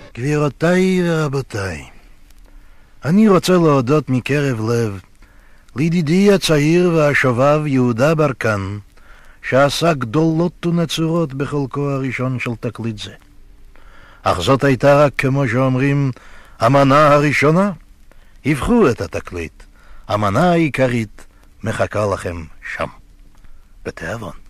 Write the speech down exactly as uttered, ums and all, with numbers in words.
גבירותיי ורבותיי, אני רוצה להודות מקרב לב לידידי הצעיר והשובב יהודה ברקן, שעשה גדולות ונצורות בחלקו הראשון של תקליט זה. אך זאת הייתה רק, כמו שאומרים, המנה הראשונה. הבחרו את התקליט. המנה העיקרית מחכה לכם שם. בתיאבון.